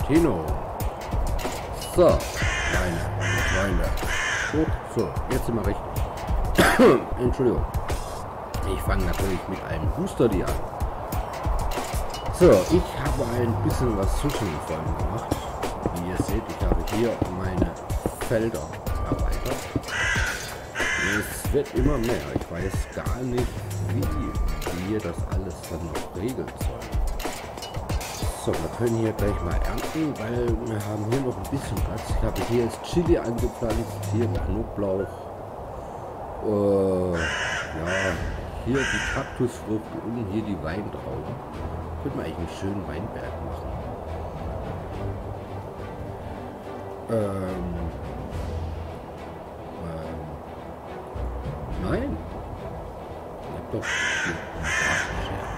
Tino. So, meine Freunde. Gut, so, jetzt sind wir richtig. Entschuldigung. Ich fange natürlich mit einem Booster die an. So, ich habe ein bisschen was zwischen den Folgen gemacht. Wie ihr seht, ich habe hier meine Felder erweitert. Es wird immer mehr. Ich weiß gar nicht, wie wir das alles dann noch regeln sollen. So, wir können hier gleich mal ernten, weil wir haben hier noch ein bisschen Platz. Ich habe hier jetzt Chili angepflanzt, hier Knoblauch. Ja, hier die Kaktusfrucht und hier die Weintrauben. Könnte man eigentlich einen schönen Weinberg machen. Nein. Ich hab doch hier einen Gartenschere.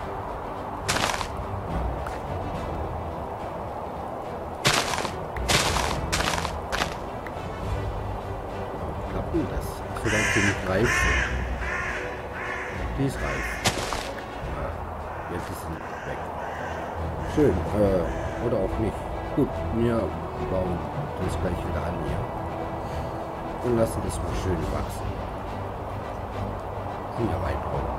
Klappt denn das? Solange sie nicht reif sind. Die ist reif. Jetzt ist sie weg. Schön. Oder auch nicht. Gut, wir bauen das gleich wieder an hier. Und lassen das mal schön wachsen. Ja, Weintrauben.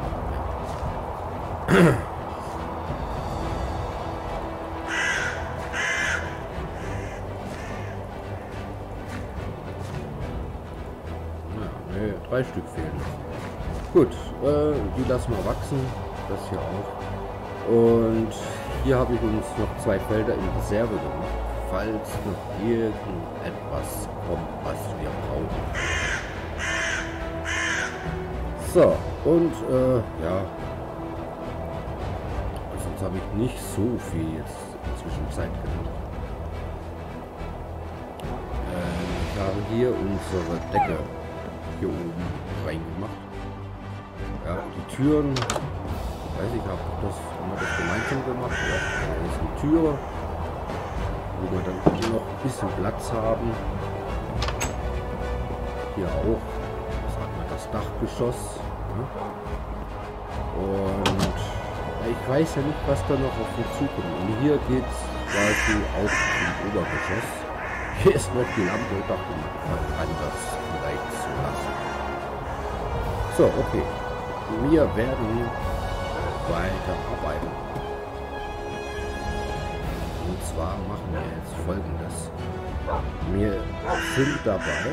Ja, 3 Stück fehlen noch. Gut, die lassen wir wachsen. Das hier auch. Und hier habe ich uns noch 2 Felder in Reserve gemacht, falls noch irgendetwas kommt, was wir brauchen. So, und ja, sonst habe ich nicht so viel jetzt inzwischen Zeit gemacht. Ich habe hier unsere Decke hier oben reingemacht. Ja, die Türen, weiß ich, haben wir das gemeinsam gemacht. Ja, hier ist eine Tür, wo wir dann noch ein bisschen Platz haben. Hier auch. Das Dachgeschoss. Ja. Und ich weiß ja nicht, was da noch auf uns zukommt. Und hier geht es quasi auf zum Obergeschoss. Hier ist noch die Lampe, ich dachte, man kann das vielleicht so lassen. So, okay. Wir werden weiter arbeiten. Und zwar machen wir jetzt Folgendes. Wir sind dabei,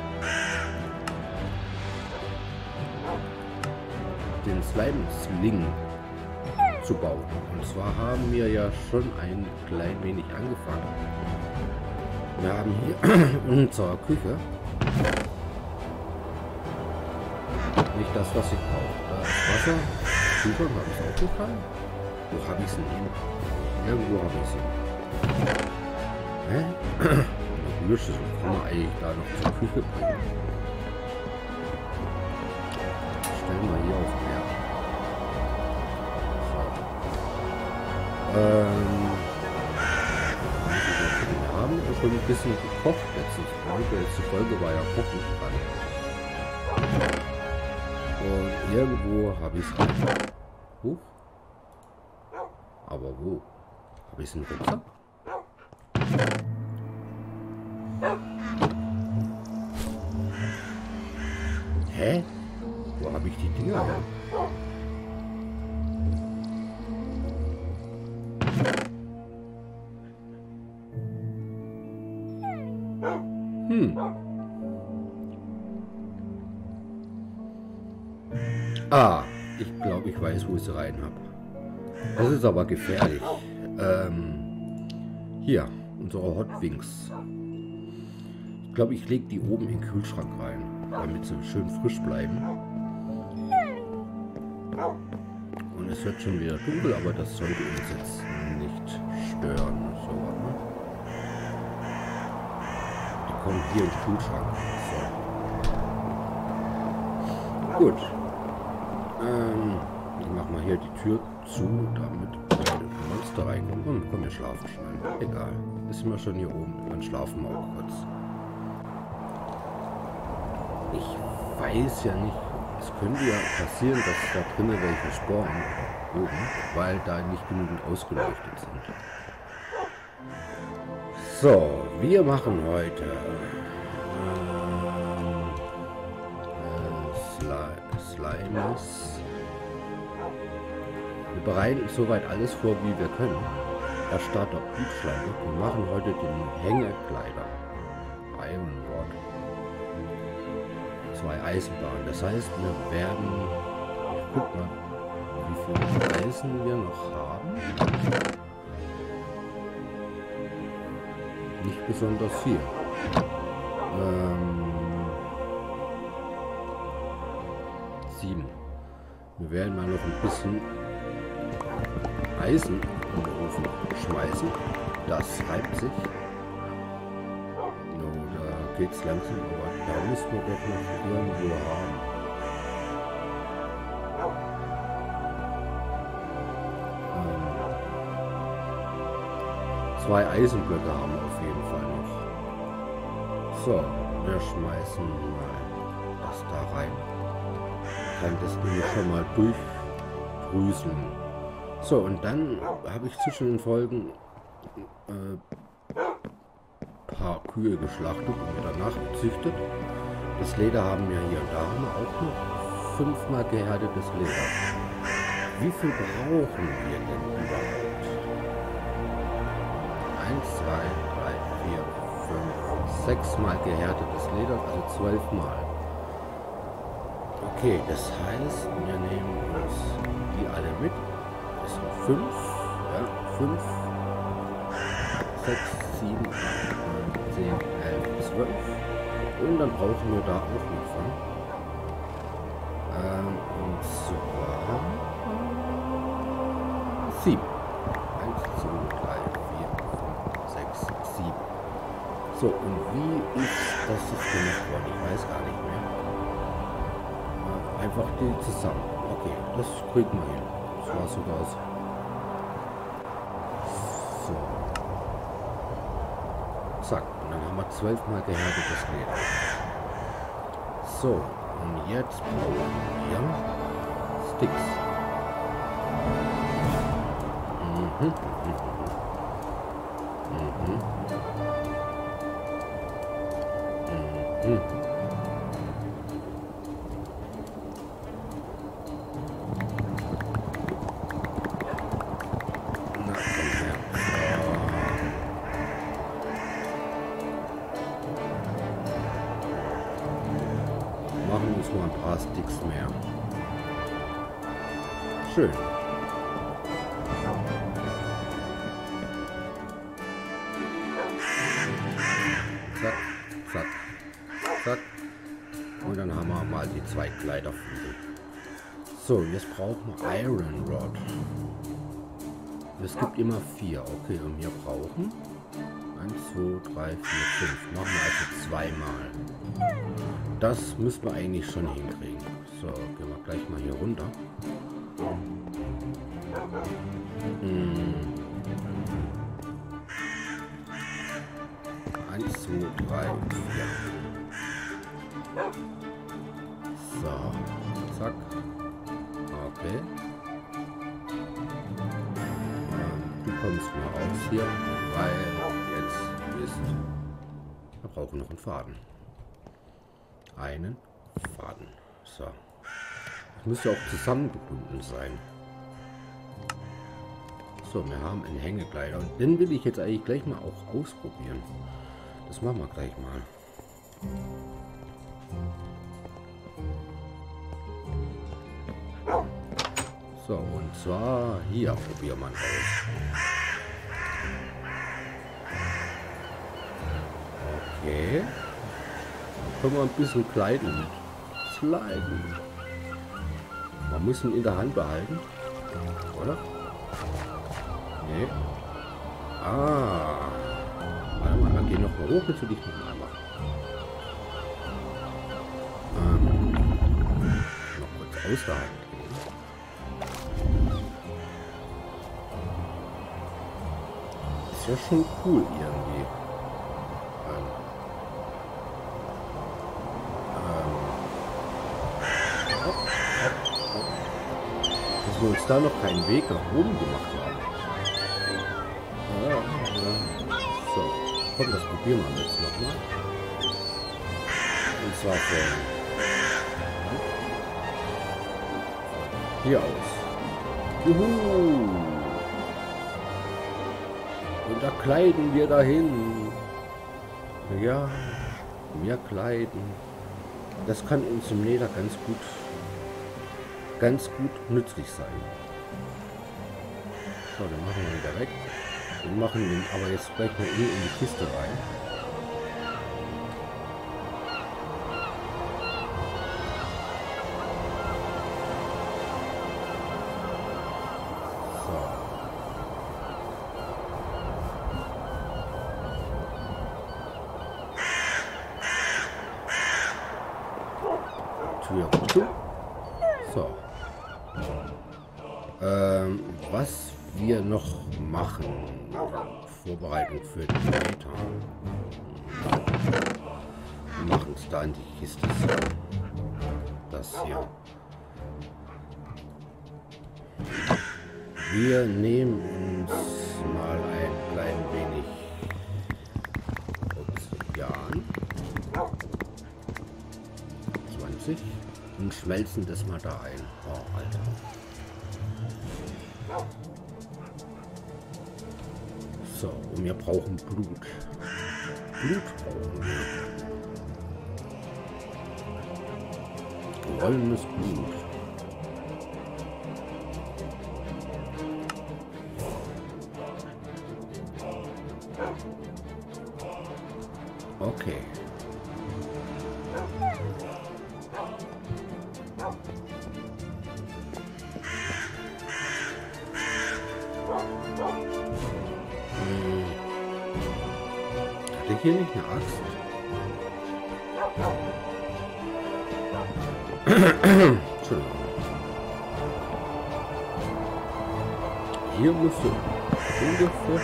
den Slime-Sling zu bauen. Und zwar haben wir ja schon ein klein wenig angefangen. Wir haben hier unsere Küche. Nicht das, was ich brauche. Da ist Wasser. Super, habe ich auch gefallen. Wo habe ich es denn hin? Irgendwo habe ich es hin. Hä? Rührschüssel kann man eigentlich da noch zur Küche bringen. Stellen wir hier auf den Herd. So. Wir haben schon ein bisschen gekocht letztes Mal. Die letzte Folge war ja Kochen dran. Und irgendwo habe ich es einfach. Aber wo? Habe ich es im Rucksack? Hä? Wo habe ich die Dinger her? Ah, ich glaube, ich weiß, wo ich sie rein habe. Das ist aber gefährlich. Hier, unsere Hot Wings. Ich glaube, ich lege die oben in den Kühlschrank rein, damit sie schön frisch bleiben. Und es wird schon wieder dunkel, aber das sollte uns jetzt nicht stören. So, ne? Die kommen hier in den Kühlschrank. So. Gut. Ich mache mal hier die Tür zu, damit keine Monster reinkommen. Und komm, wir schlafen schnell. Egal. Ist wir schon hier oben. Dann schlafen wir auch kurz. Ich weiß ja nicht. Es könnte ja passieren, dass da drinnen welche spawnen oben, weil da nicht genügend ausgeleuchtet sind. So, wir machen heute Slimes. Wir bereiten soweit alles vor, wie wir können. Der Starter Blutschleimer. Wir machen heute den Hängekleider. Iron Rod. 2 Eisenbahnen. Das heißt, wir werden... Ich guck mal, wie viel Eisen wir noch haben. Nicht besonders viel. 7. Wir werden mal noch ein bisschen Eisen in den Ofen schmeißen. Das reibt sich. No, da geht's langsam, aber da müssen wir doch noch irgendwo haben. Zwei Eisenblöcke haben wir auf jeden Fall noch. So, wir schmeißen mal das da rein. Kann das nämlich schon mal durchgrüseln. So, und dann habe ich zwischen den Folgen paar Kühe geschlachtet und danach gezüchtet. Das Leder haben wir hier und da haben wir auch noch 5-mal gehärtetes Leder. Wie viel brauchen wir denn überhaupt? 1, 2, 3, 4, 5, 6-mal gehärtetes Leder, also 12-mal. Okay, das heißt, wir nehmen uns die alle mit. Das sind 5, ja, 5, 6, 7, 8, 9, 10, 11, 12. Und dann brauchen wir da auch noch von. Und zwar 7. 1, 2, 3, 4, 5, 6, 7. So, und wie ist das jetzt gemacht worden? Ich weiß gar nicht mehr. Einfach die zusammen. Okay, das kriegt man hin. Das war sogar so. So. Zack. Und dann haben wir 12-mal gehärtetes Leder. So. Und jetzt brauchen wir Sticks. Machen uns mal ein paar Sticks mehr. Schön. Zack, zack, zack. Und dann haben wir mal die 2 Kleiderflügel. So, jetzt brauchen wir Iron Rod. Es gibt immer 4. Okay, und wir brauchen 1, 2, 3, 4, 5. Machen wir also 2-mal. Das müssen wir eigentlich schon hinkriegen. So, gehen wir gleich mal hier runter. 1, 2, 3, 4. So, zack. Okay. Du kommst mal raus hier, weil jetzt ist... Wir brauchen noch einen Faden. Einen Faden. So. Das müsste auch zusammengebunden sein. So, wir haben einen Hängekleider. Und den will ich jetzt eigentlich gleich mal auch ausprobieren. Das machen wir gleich mal. So, und zwar hier probieren wir aus. Okay. Dann können wir ein bisschen kleiden. Sliden. Man muss ihn in der Hand behalten. Oder? Nee. Ah. Warte mal, dann geh noch mal hoch, jetzt will ich noch mal machen. Noch kurz aus der Hand. Ist ja schon cool irgendwie. Dass wir uns da noch keinen Weg nach oben gemacht haben. Ja, ja. So. Komm, das probieren wir jetzt nochmal. Und zwar von hier aus. Juhu! Und da kleiden wir dahin. Ja, wir kleiden. Das kann uns im Nether ganz gut nützlich sein. So, dann machen wir wieder weg. Wir machen den aber jetzt gleich mal in die Kiste rein. Tür zu. So. Was wir noch machen. Vorbereitung für die Meta. Wir machen es da in die Kiste. So. Das hier. Wir nehmen uns mal ein klein wenig Obsidian. 20. Und schmelzen das mal da ein. Oh, Alter. So, und wir brauchen Blut. Blut brauchen wir. Rollendes Blut. Okay. Hatte ich hier nicht eine Axt? Entschuldigung. Hier musst du ungefähr...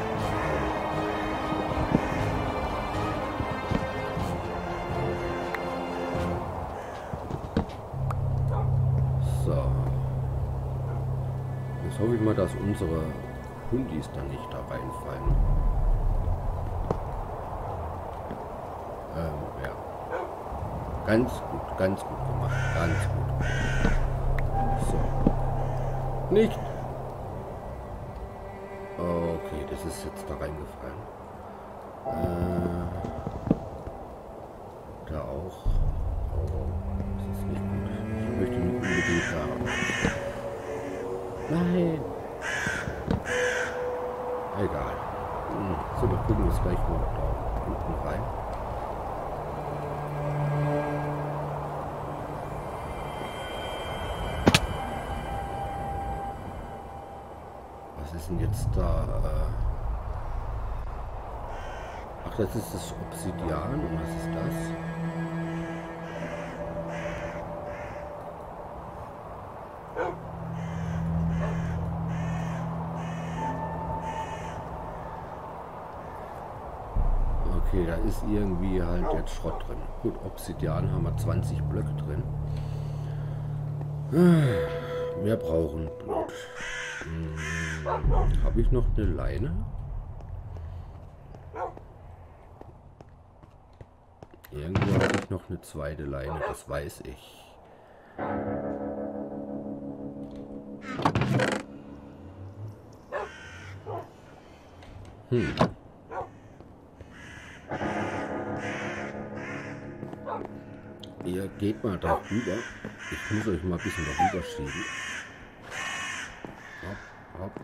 So. Jetzt hoffe ich mal, dass unsere Hundis dann nicht da reinfallen. Ja. Ganz gut gemacht. Ganz gut. So. Nicht. Okay, das ist jetzt da reingefallen. Da auch. Oh, das ist nicht gut. Ich möchte nicht unbedingt da. Nein. Egal. So, wir gucken jetzt gleich mal da unten rein. Was ist denn jetzt da? Ach, das ist das Obsidian. Und was ist das? Okay, da ist irgendwie halt jetzt Schrott drin. Gut, Obsidian haben wir 20 Blöcke drin. Wir brauchen Blut. Habe ich noch eine Leine? Irgendwo habe ich noch eine zweite Leine, das weiß ich. Ihr geht mal da rüber. Ich muss euch mal ein bisschen darüber schieben. Hopp,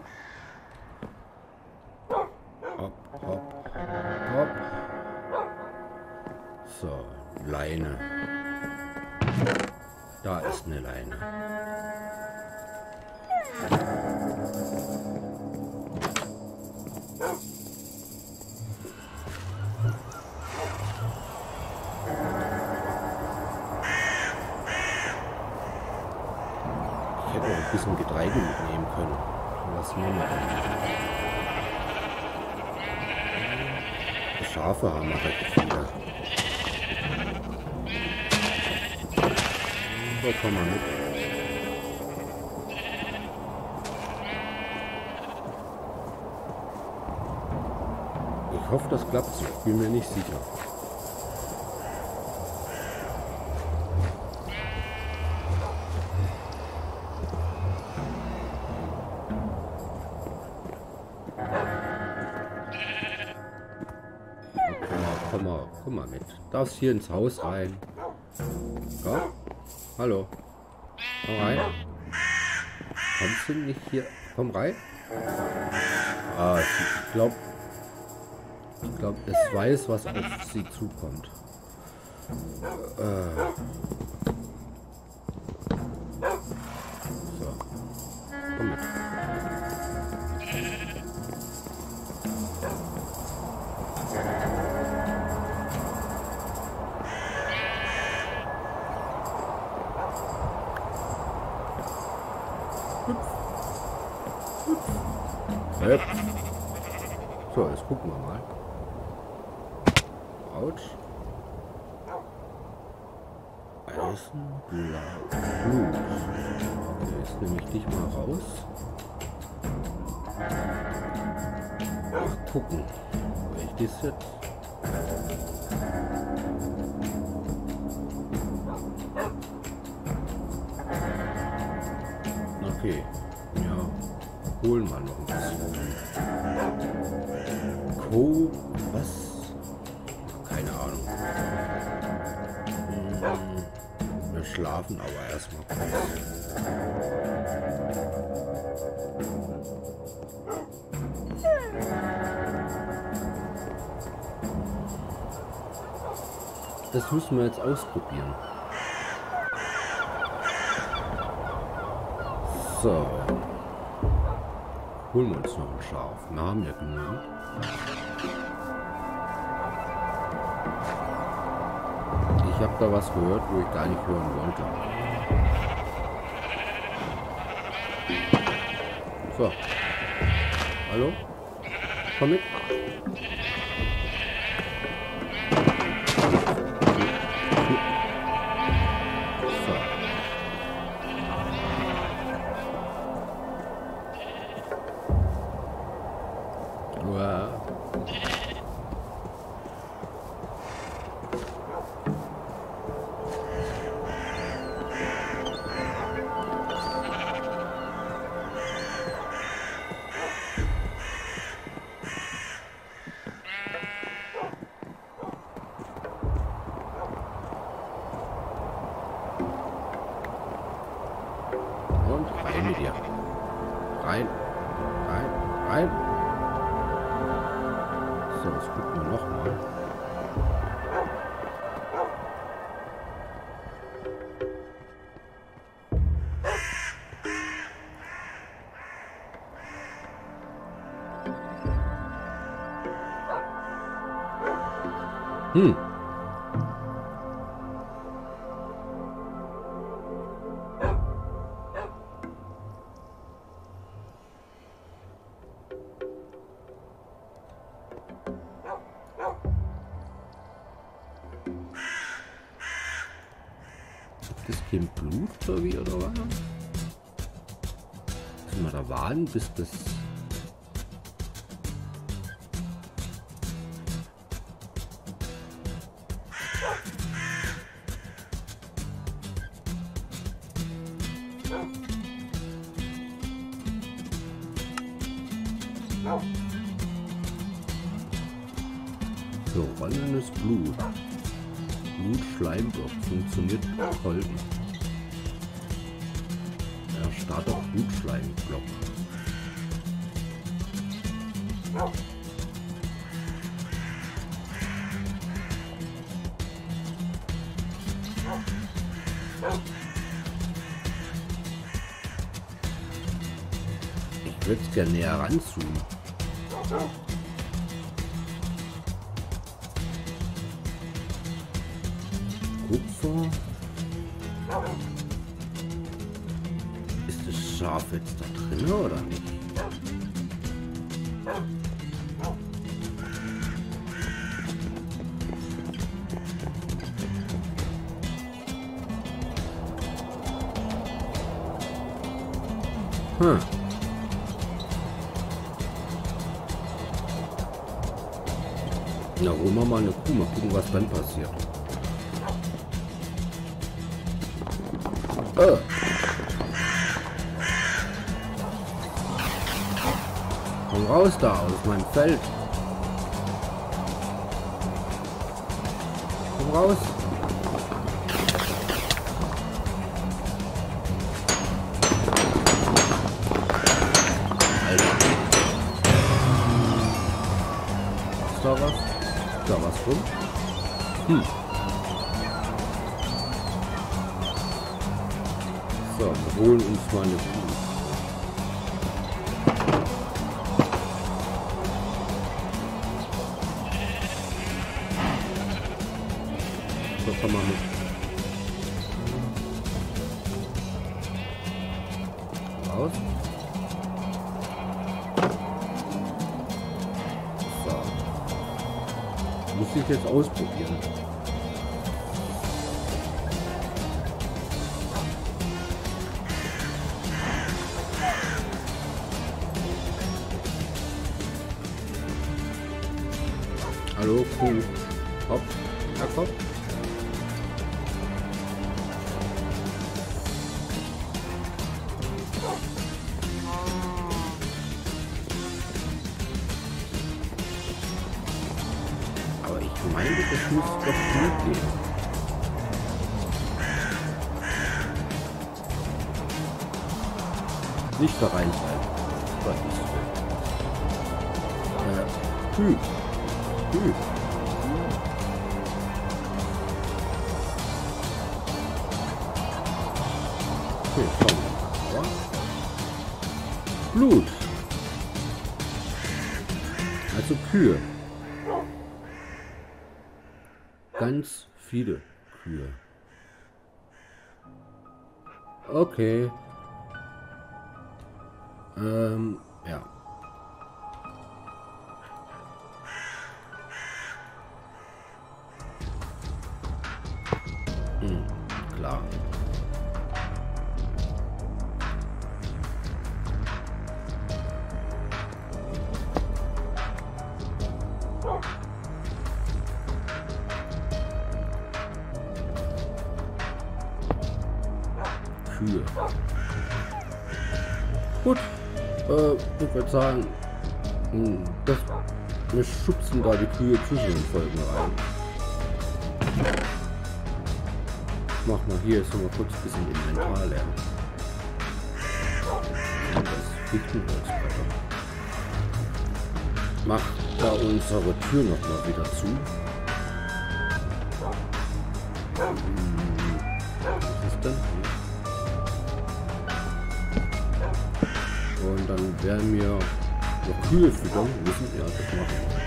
hopp. Hopp, hopp, hopp. So, Leine. Da ist eine Leine. Ich hätte auch ein bisschen Getreide mitnehmen können. Was nehmen wir denn? Schafe haben wir recht viele. So, komm mal mit. Ich Ich hoffe, das klappt so. Ich bin mir nicht sicher. Komm mal mit. Darfst hier ins Haus rein. Ja? Hallo. Komm rein. Kommst du nicht hier? Komm rein. Ah, ich glaube, es weiß, was auf sie zukommt. So. Komm mit. So, jetzt gucken wir mal. Autsch. Eisenblau. Blut. Okay, jetzt nehme ich dich mal raus. Ach, gucken. Ich das jetzt. Okay. Ja. Holen wir noch ein bisschen. Was? Keine Ahnung. Wir schlafen aber erstmal kurz. Das müssen wir jetzt ausprobieren. So. Holen wir uns noch ein Schaf. Wir haben ja genügend. Ich habe da was gehört, wo ich gar nicht hören wollte. So. Hallo? Komm mit. Rein mit dir. Rein. Rein. Rein. So, das gucken wir nochmal. Das kein Blut so wie oder was? Müssen wir da warten, bis das... Geronnenes Blut. Blutschleimblock funktioniert golden. Ja, Start auf Blutschleimblock. Ich würde es gerne näher ranzoomen. Kupfer. Ist das Schaf jetzt da drin oder nicht? Hm. Na, holen wir mal eine Kuh. Mal gucken, was dann passiert. Komm raus da aus meinem Feld. Komm raus. Alter. Ist da was? Ist da was rum? So, wir holen uns mal eine Kuh. So, komm mal mit. Raus. So. Muss ich jetzt ausprobieren. Hallo, Kuh. Hopp. Ja, komm. Aber ich meine, das muss doch gut gehen. Nicht da reinfallen. Gottes Willen. Kühl. Kühl. Okay, komm. Blut. Also Kühe. Ganz viele Kühe. Okay. Ja. Klar. Kühe. Gut. Ich würde sagen, wir schubsen da die Kühe zwischen den Folgen rein. Mach mal hier jetzt noch mal kurz ein bisschen Inventar lernen. Das Fichtenholzbretter. Mach da unsere Tür noch mal wieder zu. Was ist denn? Und dann werden wir noch Kühe füttern müssen. Ja, das machen wir.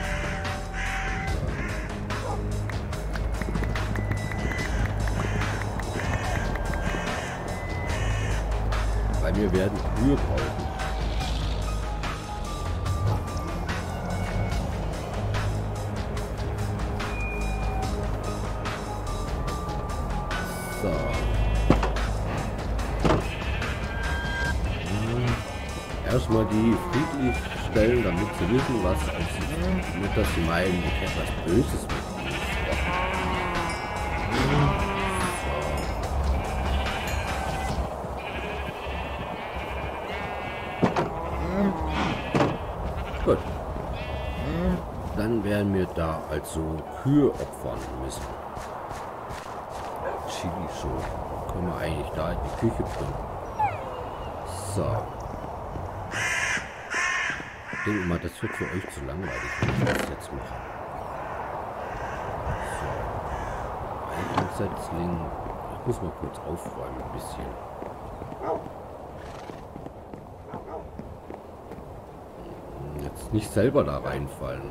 Weil wir werden Kühe brauchen. So. Erstmal die friedlich stellen, damit sie wissen, was nicht, dass sie meinen, ich hätte was Böses mit ihnen. Gut. Dann werden wir da also Kühe opfern müssen. Chili so. Können wir eigentlich da in die Küche bringen. So. Ich denke mal, das wird für euch zu langweilig, wenn ich das jetzt mache. So. Einsetzling. Ich muss mal kurz aufräumen ein bisschen. Jetzt nicht selber da reinfallen.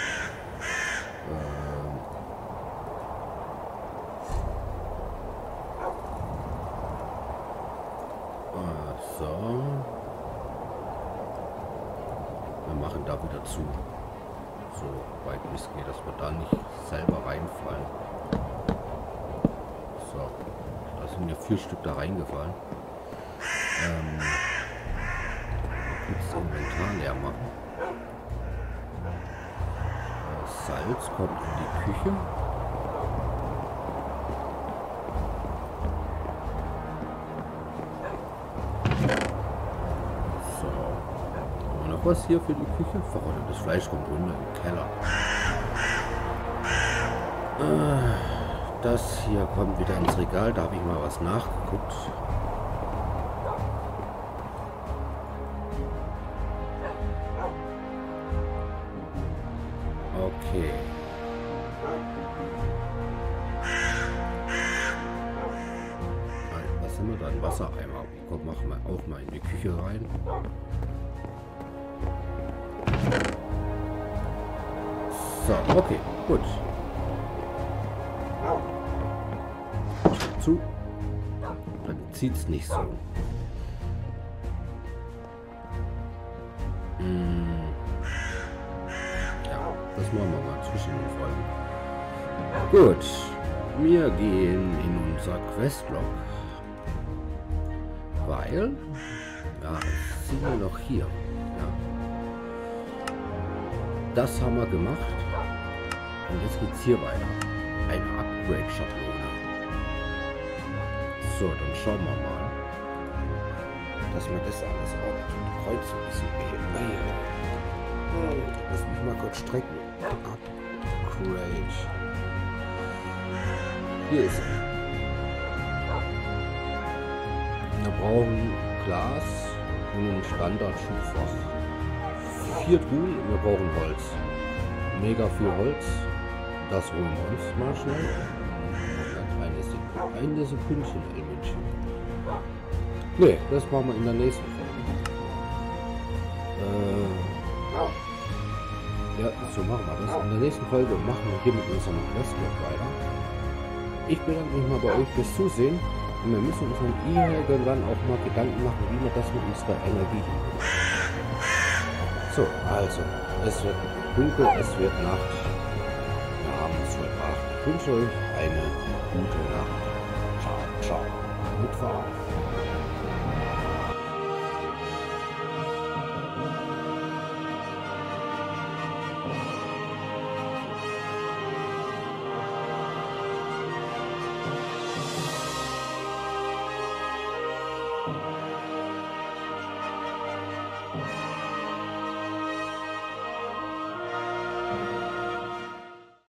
So. Wir machen da wieder zu. So weit wie es geht, dass wir da nicht selber reinfallen. So. Da sind ja 4 Stück da reingefallen. Kurz das Inventar leer machen. Salz kommt in die Küche. So. Haben wir noch was hier für die Küche? Verrottetes Fleisch kommt runter im Keller. Das hier kommt wieder ins Regal. Da habe ich mal was nachgeguckt. Okay. Was haben wir da? Ein Wassereimer. Komm, machen wir auch mal in die Küche rein. So, okay, gut. Zu. Dann zieht es nicht so. Ja, das machen wir mal zwischen den Folgen. Gut, wir gehen in unser Questlog. Weil, ja, sind wir noch hier. Ja. Das haben wir gemacht. Und jetzt geht es hier weiter. Eine Upgrade-Schablone. So, dann schauen wir mal, dass wir das alles auch mit Kreuz ein bisschen beheben. Lass mich mal kurz strecken. Upgrade. Hier ist er. Wir brauchen Glas und ein Standard-Schubfach. 4 Truhen und wir brauchen Holz. Mega viel Holz. Das holen wir uns mal schnell. Eine Sekündchen, Elmännchen. Ne, das machen wir in der nächsten Folge. Ja, so machen wir das. In der nächsten Folge machen wir hier mit unserem Questlog weiter. Ich bedanke mich mal bei euch fürs Zusehen. Und wir müssen uns dann irgendwann auch mal Gedanken machen, wie wir das mit unserer Energie hinkriegen. So, also, es wird dunkel, es wird Nacht. Wir haben es vollbracht. Ich wünsche euch eine gute Nacht. Ciao, ciao. Mit Verabschiedung.